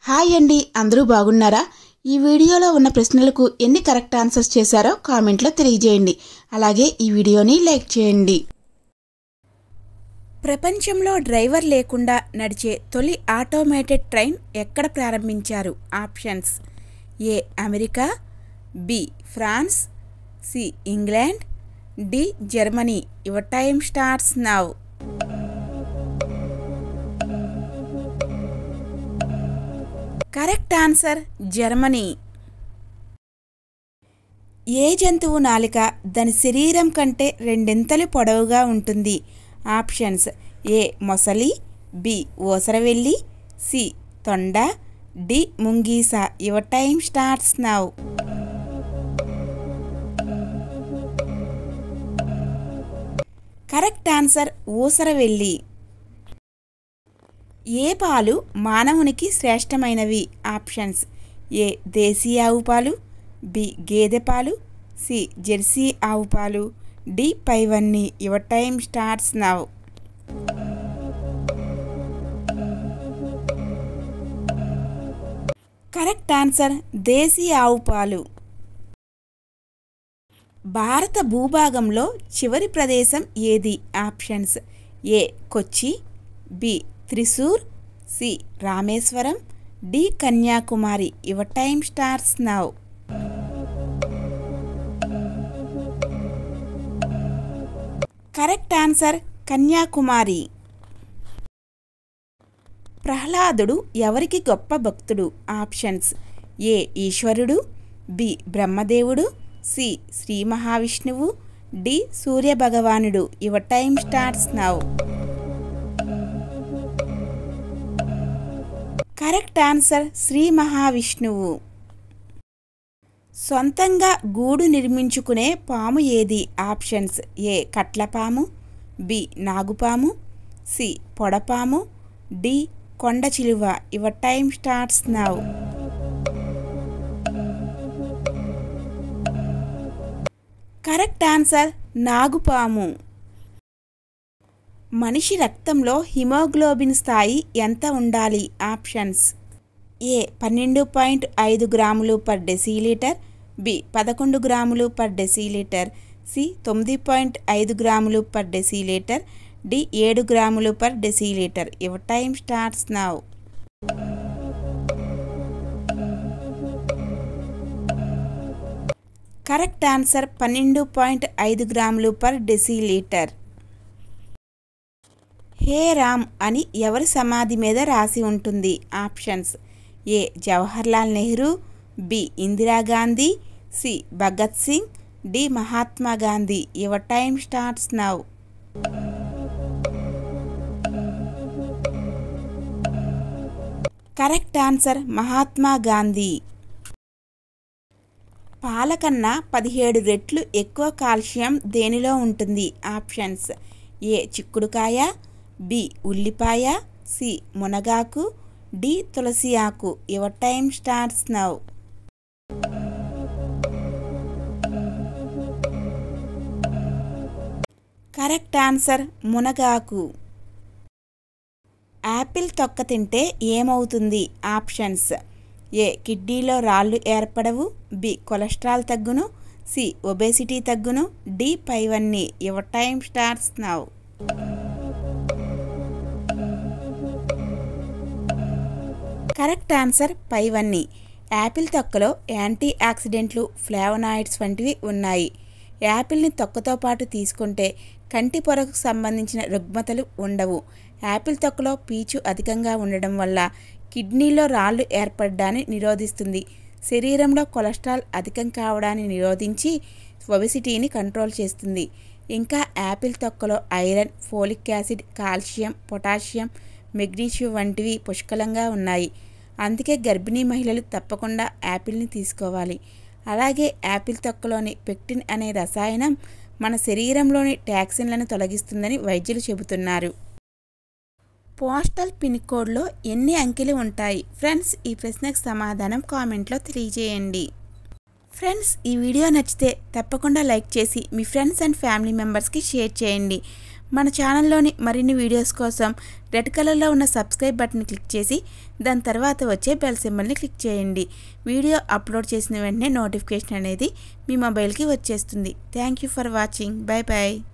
Hi అండి, అందరూ బాగున్నారా? ఈ వీడియోలో ఉన్న ప్రశ్నలకు ఎన్ని కరెక్ట్ ఆన్సర్స్ చేశారో కామెంట్లో తెలియజేయండి. అలాగే ఈ వీడియోని లైక్ చేయండి. ప్రపంచంలో డ్రైవర్ లేకుండా నడిచే తొలి ఆటోమేటెడ్ ట్రైన్ ఎక్కడ ప్రారంభించారు? Options: A America, B France, C England, D Germany. Your time starts now. Correct answer Germany. ఏ జంతువు నాలిక దాని శరీరం కంటే రెండింతలు పొడవుగా ఉంటుంది? ఆప్షన్స్: ఏ మొసలి, బి ఓసరవెల్లి, సి తొండ, డి ముంగీస. Your time starts now. Correct answer ఊసరవెల్లి. ఏ పాలు మానవునికి శ్రేష్టమైనవి? ఆప్షన్స్: ఏ దేశీ ఆవు పాలు, బి గేదె పాలు, సి జెర్సీ ఆవు పాలు, డి పైవన్నీ. Your time starts now. Correct answer దేశీ ఆవు పాలు. భారత భూభాగంలో చివరి ప్రదేశం ఏది? Options: A Kochi, B Thrissur, C Rameswaram, D Kanyakumari. Your time starts now. Correct answer Kanyakumari. ప్రహ్లాదుడు ఎవరికి గొప్ప భక్తుడు? ఆప్షన్స్: ఏ ఈశ్వరుడు, బి బ్రహ్మదేవుడు, సి శ్రీ మహావిష్ణువు, డి సూర్యభగవానుడు. Your time starts now. Correct answer Sri మహావిష్ణువు. సొంతంగా గూడు నిర్మించుకునే పాము ఏది? ఆప్షన్స్: ఏ కట్లపాము, బి నాగుపాము, సి పొడపాము, డి కొండ చిలువ. Your time starts now. Correct answer నాగుపాము. మనిషి రక్తంలో హిమోగ్లోబిన్ స్థాయి ఎంత ఉండాలి? ఆప్షన్స్: ఏ 12.5 గ్రాములు పర్ డెసిలీటర్, బి 11 గ్రాములు పర్ డెసిలీటర్, సి 9.5 గ్రాములు పర్ డెసిలీటర్, డి 7 గ్రాములు per decilitre. Your time starts now. Correct answer 12.5 గ్రాములు పర్ డెసిలీటర్. హే రామ్ అని ఎవరి సమాధి మీద రాసి ఉంటుంది? Options: A Jawaharlal Nehru, B Indira Gandhi, C Bhagat Singh, D Mahatma Gandhi. Your time starts now. Correct answer Mahatma Gandhi. పాల కన్నా 17 రెట్లు ఎక్కువ కాల్షియం దేనిలో ఉంటుంది? ఆప్షన్స్: ఏ చిక్కుడుకాయ, బి ఉల్లిపాయ, సి మునగాకు, డి తులసి ఆకు. Your time starts now. Correct answer మునగాకు. యాపిల్ తొక్క తింటే ఏమవుతుంది? ఆప్షన్స్: ఏ కిడ్నీలో రాళ్ళు ఏర్పడవు, బి కొలెస్ట్రాల్ తగ్గును, సి ఒబేసిటీ తగ్గును, డి పైవన్నీ. Your time starts now. Correct answer పైవన్నీ. యాపిల్ తొక్కలో యాంటీ ఆక్సిడెంట్లు, ఫ్లావనాయిడ్స్ వంటివి ఉన్నాయి. యాపిల్ని తొక్కతో పాటు తీసుకుంటే కంటి పొరకు సంబంధించిన రుగ్మతలు ఉండవు. యాపిల్ తొక్కలో పీచు అధికంగా ఉండడం వల్ల కిడ్నీలో రాళ్ళు ఏర్పడడాన్ని నిరోధిస్తుంది. శరీరంలో కొలెస్ట్రాల్ అధికం కావడాన్ని నిరోధించి ఒబెసిటీని కంట్రోల్ చేస్తుంది. ఇంకా యాపిల్ తొక్కలో iron, folic acid, calcium, potassium, magnesium వంటివి పుష్కలంగా ఉన్నాయి. అందుకే గర్భిణీ మహిళలు తప్పకుండా యాపిల్ని తీసుకోవాలి. అలాగే యాపిల్ తొక్కలోని పెక్టిన్ అనే రసాయనం మన శరీరంలోని టాక్సిన్లను తొలగిస్తుందని వైద్యులు చెబుతున్నారు. పోస్టల్ పిన్ కోడ్లో ఎన్ని అంకెలు ఉంటాయి? ఫ్రెండ్స్, ఈ ప్రశ్నకు సమాధానం కామెంట్లో తెలియజేయండి. ఫ్రెండ్స్, ఈ వీడియో నచ్చితే తప్పకుండా లైక్ చేసి మీ ఫ్రెండ్స్ అండ్ ఫ్యామిలీ మెంబర్స్కి షేర్ చేయండి. మన ఛానల్లోని మరిన్ని వీడియోస్ కోసం రెడ్ కలర్లో ఉన్న సబ్స్క్రైబ్ బటన్ క్లిక్ చేసి దాని తర్వాత వచ్చే బెల్ సింబల్ని క్లిక్ చేయండి. వీడియో అప్లోడ్ చేసిన వెంటనే నోటిఫికేషన్ అనేది మీ మొబైల్కి వచ్చేస్తుంది. Thank you for watching. Bye bye.